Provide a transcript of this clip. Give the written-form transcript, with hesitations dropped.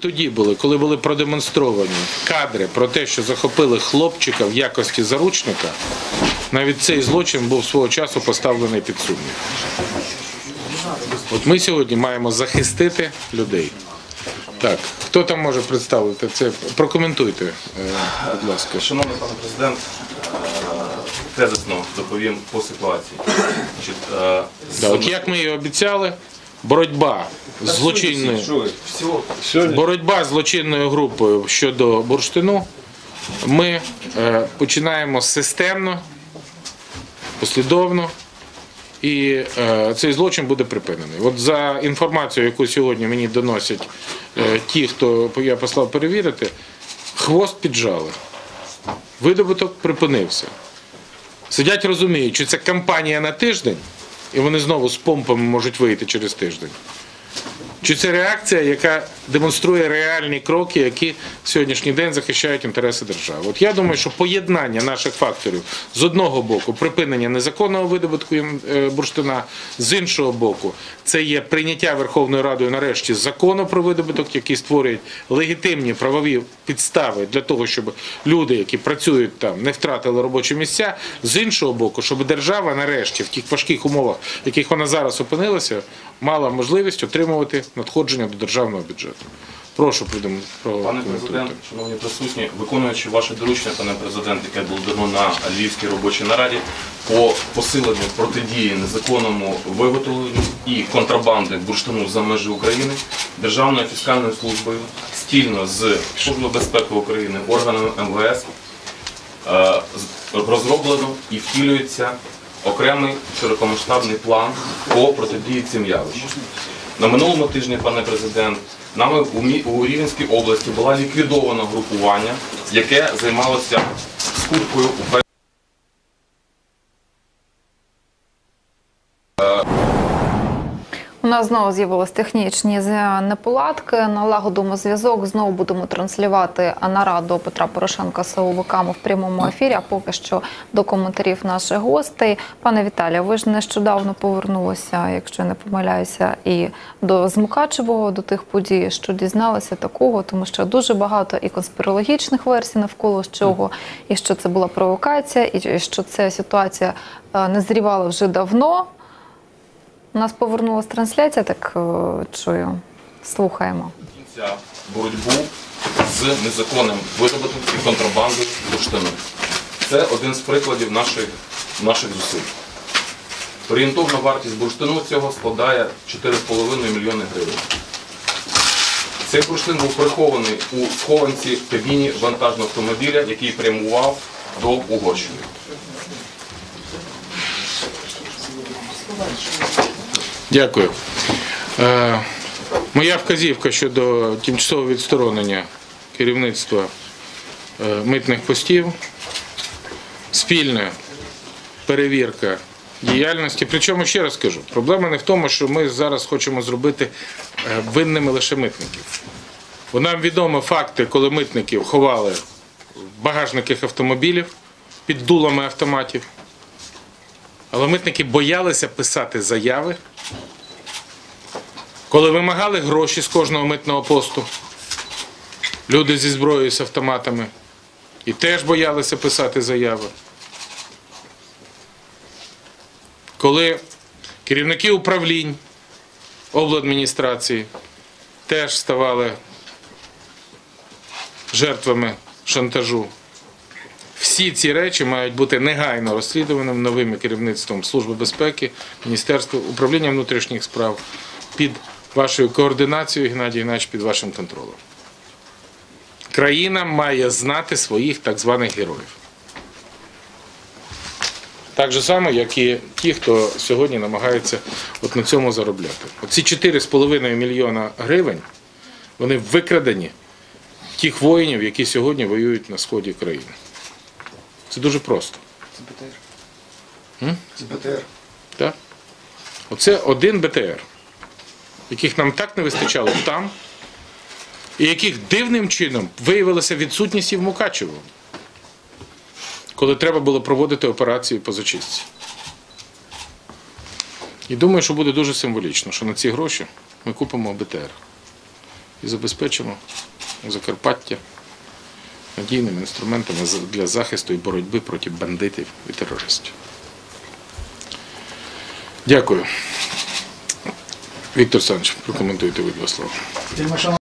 тоді були, коли були продемонстровані кадри про те, що захопили хлопчика в якості заручника, навіть цей злочин був свого часу поставлений під сумнів. От ми сьогодні маємо захистити людей. Так, хто там може представити це? Прокоментуйте, будь ласка. Шановний пане президент, тезисно доповім по ситуації. От як ми і обіцяли, боротьба з злочинною групою щодо бурштину ми починаємо системно, послідовно, і цей злочин буде припинений. От за інформацією, яку сьогодні мені доносять ті, хто я послав перевірити, хвост піджали. Видобуток припинився. Сидять, розуміють, що це кампанія на тиждень, і вони знову з помпами можуть вийти через тиждень. Чи це реакція, яка демонструє реальні кроки, які в сьогоднішній день захищають інтереси держави? От я думаю, що поєднання наших факторів, з одного боку, припинення незаконного видобутку бурштина, з іншого боку, це є прийняття Верховною Радою нарешті закону про видобуток, який створює легітимні правові підстави для того, щоб люди, які працюють там, не втратили робочі місця, з іншого боку, щоб держава нарешті в тих важких умовах, в яких вона зараз опинилася, мала можливість отримувати надходження до державного бюджету. Прошу, пане президент, шановні присутні, виконуючи ваше доручення, пане президент, яке було дано на Львівській робочій нараді по посиленню протидії незаконному виготовленню і контрабанди бурштину за межі України, Державною фіскальною службою спільно з Службою безпеки України, органами МВС розроблено і втілюється окремий широкомасштабний план по протидії цим явищам. На минулому тижні, пане президент, нами у Рівненській області було ліквідовано групування, яке займалося скупкою у У нас знову з'явились технічні неполадки. Налагодимо зв'язок, знову будемо транслювати нараду Петра Порошенка з силовиками в прямому ефірі, а поки що до коментарів наших гостей. Пане Віталію, ви ж нещодавно повернулися, якщо я не помиляюся, і з Мукачевого, до тих подій, що дізналися такого, тому що дуже багато і конспірологічних версій навколо чого, і що це була провокація, і що ця ситуація назрівала вже давно. У нас повернулася трансляція, так чую. Слухаємо. Боротьбу з незаконним видобутком і контрабандою бурштину. Це один з прикладів наших зусиль. Орієнтовна вартість бурштину цього складає 4,5 мільйони гривень. Цей бурштин був прихований у схованці кабіні вантажного автомобіля, який прямував до Угорщини. Дякую. Моя вказівка щодо тимчасового відсторонення керівництва митних постів, спільна перевірка діяльності. Причому, ще раз кажу, проблема не в тому, що ми зараз хочемо зробити винними лише митників. Бо нам відомі факти, коли митників ховали в багажниках автомобілів під дулами автоматів. Але митники боялися писати заяви, коли вимагали гроші з кожного митного посту, люди зі зброєю, з автоматами, і теж боялися писати заяви. Коли керівники управлінь, обладміністрації теж ставали жертвами шантажу. Всі ці речі мають бути негайно розслідуваними новим керівництвом Служби безпеки, Міністерства, Управління внутрішніх справ, під вашою координацією, Геннадій Геннадійович, під вашим контролем. Країна має знати своїх так званих героїв. Так же само, як і ті, хто сьогодні намагається на цьому заробляти. Оці 4,5 мільйона гривень, вони викрадені тих воїнів, які сьогодні воюють на сході країни. Це дуже просто. Це БТР. Це БТР. Так. Оце один БТР, яких нам так не вистачало там, і яких дивним чином виявилася відсутність і в Мукачево, коли треба було проводити операції по зачистці. І думаю, що буде дуже символічно, що на ці гроші ми купимо БТР. і забезпечимо Закарпаття надійними інструментами для захисту і боротьби проти бандитів і терористів. Дякую. Віктор Олександрович, прокоментуйте, будь ласка.